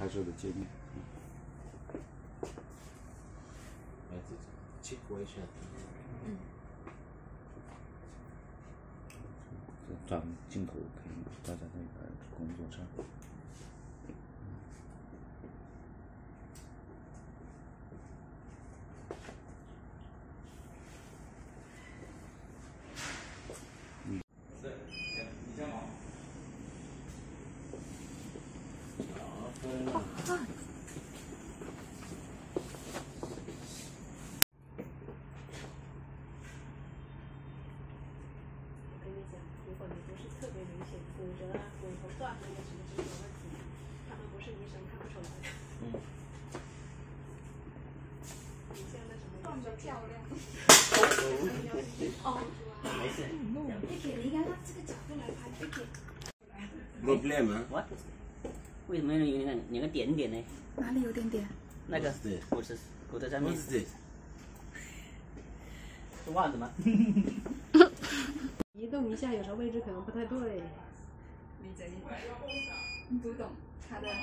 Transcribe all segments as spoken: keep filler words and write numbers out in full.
拍摄的界面。 来自己切过一下。 嗯。 转镜头可以照在那个工作上。嗯。 是，你先忙。好的。 漂亮。哦，没事。Vicky， 你应该让这个角度来拍 Vicky。 Problema? What？ 为什么有那个有个点点呢？ 哪里有点点？ 那个骨头骨头上面。 What's this？ 是袜子吗？ 移动一下，有时候位置可能不太对。 理解理解，你读懂他的。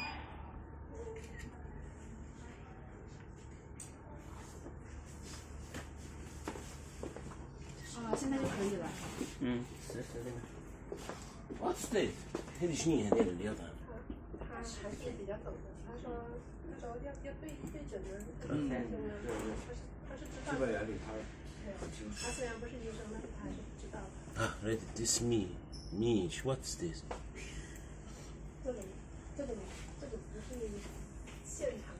啊，现在就可以了。 嗯，实时的。 What's this？ هذه شنو هذه اللي يضع؟ 他还是比较懂的。他说，那时候要要对对诊的， 嗯， 他是他是知道的。 这个原理他他虽然不是医生，但是他还是知道的。 啊 ，read this me me what's this？ 这种这种这种不是现场。